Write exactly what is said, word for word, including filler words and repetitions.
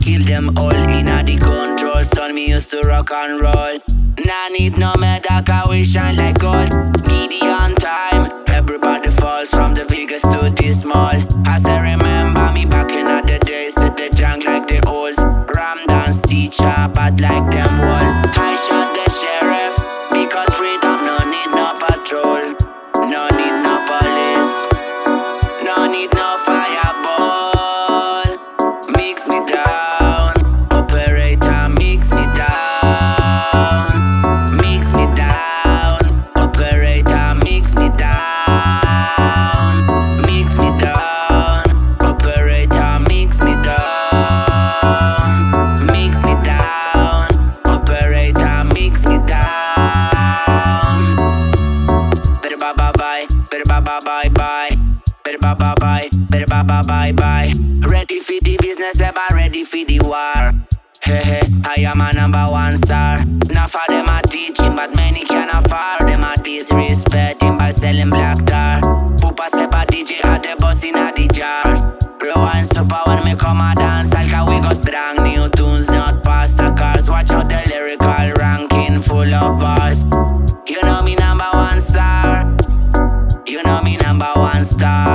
kill them all in a the control. Son, me used to rock and roll. Nah need no medaka, we shine like gold. Needy on time, everybody falls from the Vegas to the small. As I remember me back in the days, said the junk like the olds. Ram dance teacher, bad like them wall. I shot the sheriff, because freedom no need no patrol. No need no police, no need no fireball. Mix me down, operator, mix me down. Mix me down, operator, mix me down. Mix me down, operator, mix me down. Mix me down, operator, mix me down. Better bye bye bye, better bye bye bye bye. Better bye bye bye, better bye bye bye bye. Ready for the business, ever ready for the war. Hey hey, I am a number one star. Not for them a teaching, but many can afford. Them a disrespecting by selling black tar. Pupa sepa D J at the boss in a the jar. Rewind super when me come a dance, like we got brand new tunes, not pasta cars. Watch out the lyrical ranking full of bars. You know me number one star. You know me number one star.